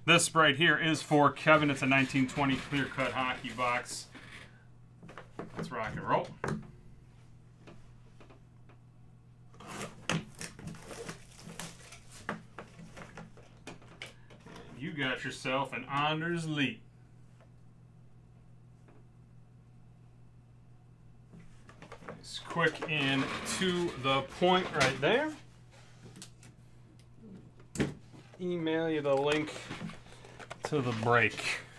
This right here is for Kevin. It's a 1920 clear-cut hockey box. Let's rock and roll. You got yourself an Anders Lee. Nice, quick and to the point right there. Email you the link to the break.